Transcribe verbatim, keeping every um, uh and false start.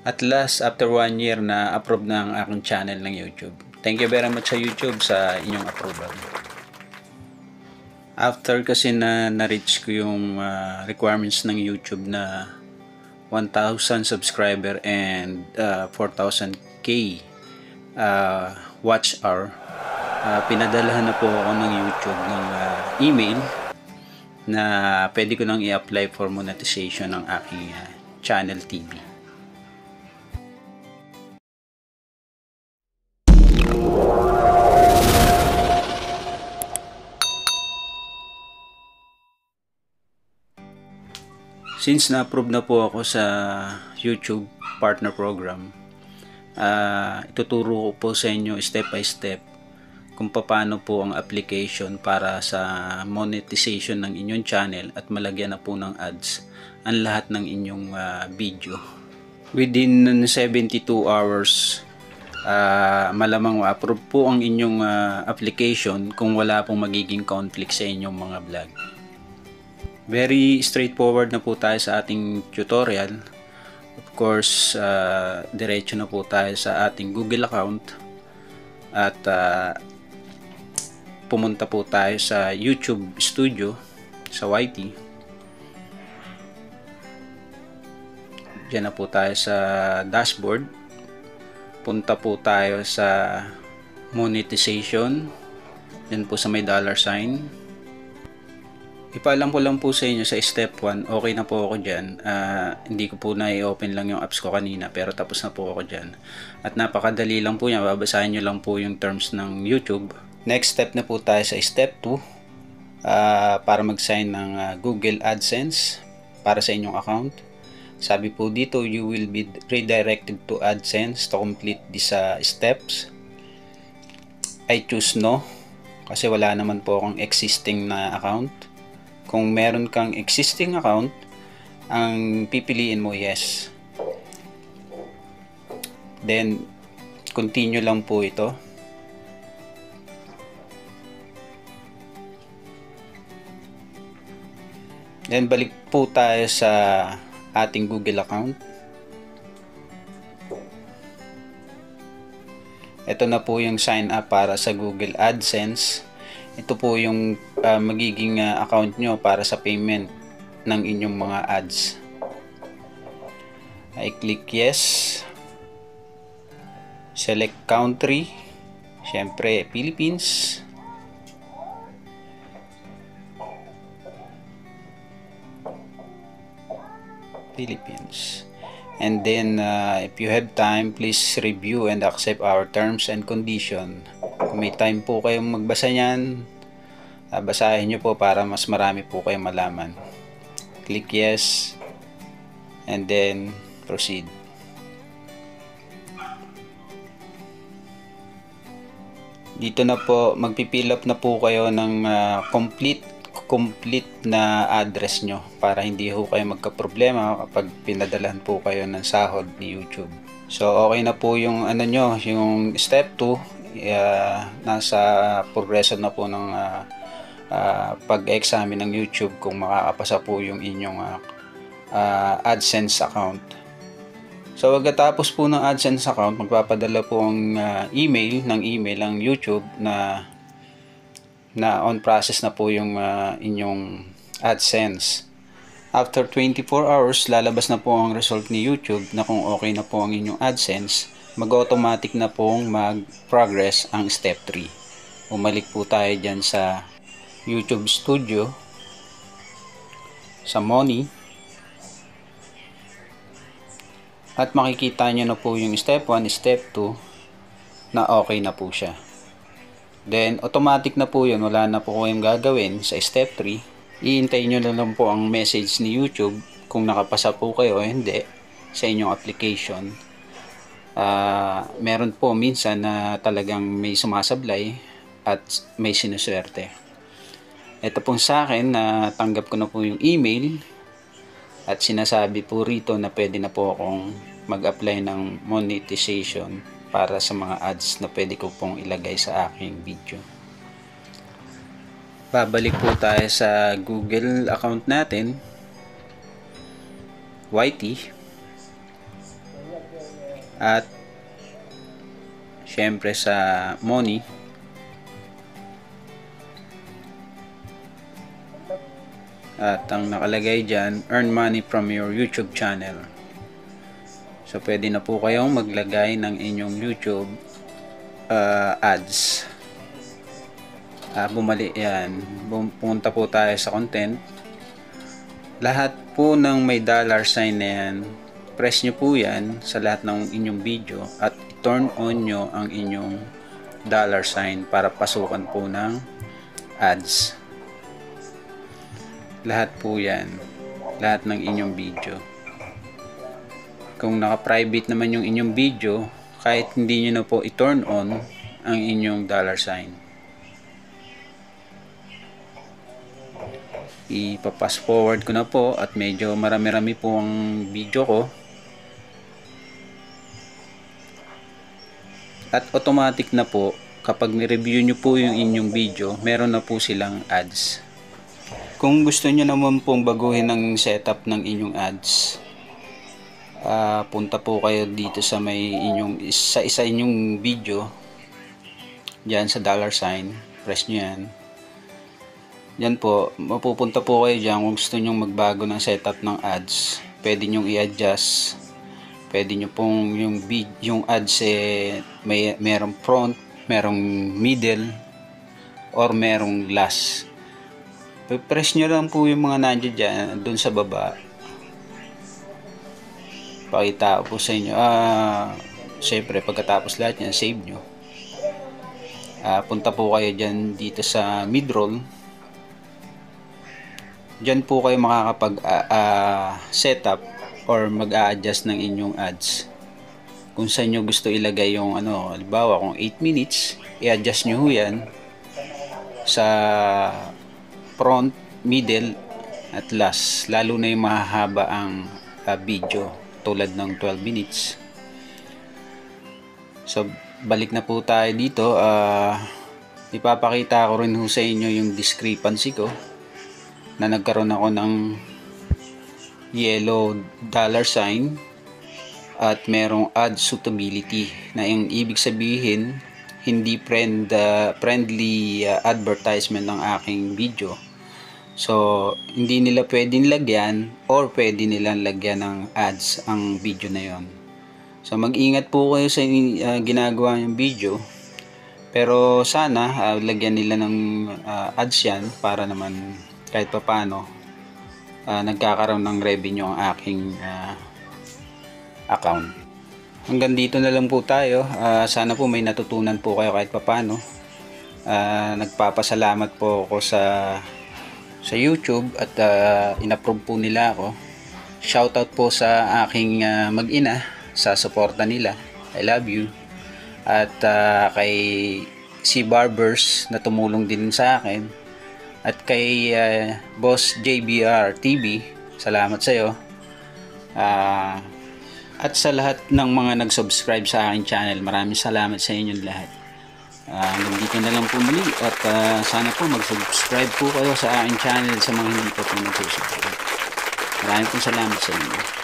At last, after one year na approve na ang aking channel ng YouTube. Thank you very much sa YouTube sa inyong approval. After kasi na na-reach ko yung uh, requirements ng YouTube na one thousand subscriber and uh, four thousand K uh, watch hour, uh, pinadalahan na po ako ng YouTube ng uh, email na pwede ko nang i-apply for monetization ng aking uh, channel T V. Since na-approve na po ako sa YouTube Partner Program, uh, ituturo ko po sa inyo step by step kung paano po ang application para sa monetization ng inyong channel at malagyan na po ng ads ang lahat ng inyong uh, video. Within seventy-two hours, uh, malamang ma-approve po ang inyong uh, application kung wala pong magiging conflict sa inyong mga vlog. Very straightforward na po tayo sa ating tutorial. Of course, uh, diretso na po tayo sa ating Google account at uh, pumunta po tayo sa YouTube Studio sa Y T. Diyan na po tayo sa dashboard. Punta po tayo sa monetization. Diyan po sa may dollar sign. Ipaalam ko lang po sa inyo sa step one, okay na po ako dyan. Uh, hindi ko po na i-open lang yung apps ko kanina pero tapos na po ako dyan. At napakadali lang po yan, babasahin nyo lang po yung terms ng YouTube. Next step na po tayo sa step two uh, para mag-sign ng uh, Google AdSense para sa inyong account. Sabi po dito, you will be redirected to AdSense to complete these uh, steps. I choose no kasi wala naman po akong existing na account. Kung meron kang existing account, ang pipiliin mo yes. Then, continue lang po ito. Then, balik po tayo sa ating Google account. Ito na po yung sign up para sa Google AdSense. Ito po yung uh, magiging uh, account nyo para sa payment ng inyong mga ads. I click yes. Select country. Siyempre, Philippines. Philippines. And then, uh, if you have time, please review and accept our terms and condition. Kung may time po kayong magbasa niyan, uh, basahin nyo po para mas marami po kayong malaman. Click yes and then proceed. Dito na po, magpipill up na po kayo ng uh, complete complete na address nyo para hindi ho kayo magka-problema kapag pinadalahan po kayo ng sahod ni YouTube. So okay na po yung ano nyo, yung step two. Uh, nasa progression na po ng uh, uh, pag-examine ng YouTube kung makakapasa po yung inyong uh, uh, AdSense account. So pagkatapos po ng AdSense account, magpapadala po ang uh, email ng email ng YouTube na na on process na po yung uh, inyong AdSense. After twenty-four hours, lalabas na po ang result ni YouTube na kung okay na po ang inyong AdSense. Mag-automatic na pong mag-progress ang step three. Umalik po tayo dyan sa YouTube Studio, sa Money, at makikita nyo na po yung step one, step two na okay na po siya. Then automatic na po yun, wala na po kayong gagawin sa step three. Iintayin nyo na lang po ang message ni YouTube kung nakapasa po kayo o hindi sa inyong application. Uh, meron po minsan na talagang may sumasablay at may sinuswerte. Ito pong sa akin na tanggap ko na po yung email at sinasabi po rito na pwede na po akong mag-apply ng monetization para sa mga ads na pwede ko pong ilagay sa aking video. Babalik po tayo sa Google account natin, Y T. at syempre sa money. At ang nakalagay dyan, earn money from your YouTube channel. So pwede na po kayong maglagay ng inyong YouTube uh, ads. Uh, bumali yan. Pumunta po tayo sa content. Lahat po ng may dollar sign na yan, press nyo po yan sa lahat ng inyong video at turn on nyo ang inyong dollar sign para pasukan po ng ads. Lahat po yan. Lahat ng inyong video. Kung naka-private naman yung inyong video, kahit hindi nyo na po i-turn on ang inyong dollar sign. Ipapass forward ko na po at medyo marami-rami po ang video ko. At automatic na po, kapag ni-review nyo po yung inyong video, meron na po silang ads. Kung gusto nyo naman pong baguhin ang setup ng inyong ads, uh, punta po kayo dito sa may inyong, sa isa inyong video, dyan sa dollar sign, press nyo yan. Yan po, mapupunta po kayo dyan kung gusto nyo magbago ng setup ng ads. Pwede nyo i-adjust. Pwede nyo pong yung, yung ads eh, may merong front, merong middle, or merong last. Press nyo lang po yung mga nandiyan dyan, dun sa baba. Pakita po sa inyo. Ah, syempre, pagkatapos lahat yan, save nyo. Ah, punta po kayo dyan dito sa mid-roll. Dyan po kayo makakapag uh, uh, setup or mag-a-adjust ng inyong ads. Kung saan nyo gusto ilagay yung ano, halimbawa kung eight minutes, i-adjust nyo yan sa front, middle, at last. Lalo na yung mahahaba ang uh, video tulad ng twelve minutes. So, balik na po tayo dito. Uh, ipapakita ko rin ho sa inyo yung discrepancy ko na nagkaroon ako ng yellow dollar sign at merong ad suitability, na yung ibig sabihin hindi friend, uh, friendly uh, advertisement ng aking video. So hindi nila pwedeng lagyan or pwede nilang lagyan ng ads ang video na yon. So mag-ingat po kayo sa uh, ginagawa yung video, pero sana uh, lagyan nila ng uh, ads yan para naman kahit pa paano uh, nagkakaroon ng revenue ang aking uh, account. Hanggang dito na lang po tayo. Uh, sana po may natutunan po kayo kahit pa paano. Uh, nagpapasalamat po ako sa sa YouTube at uh, inapprove po nila ako. Shoutout po sa aking uh, mag-ina sa suporta nila. I love you. At uh, kay si Barbers na tumulong din sa akin. At kay uh, Boss J B R T V, salamat sa iyo. Uh, at sa lahat ng mga nag-subscribe sa aking channel, maraming salamat sa inyong lahat. Uh, nandito na lang po muli at uh, sana po mag-subscribe po kayo sa aking channel sa mga hindi pa po nag-subscribe. Maraming po salamat sa inyo.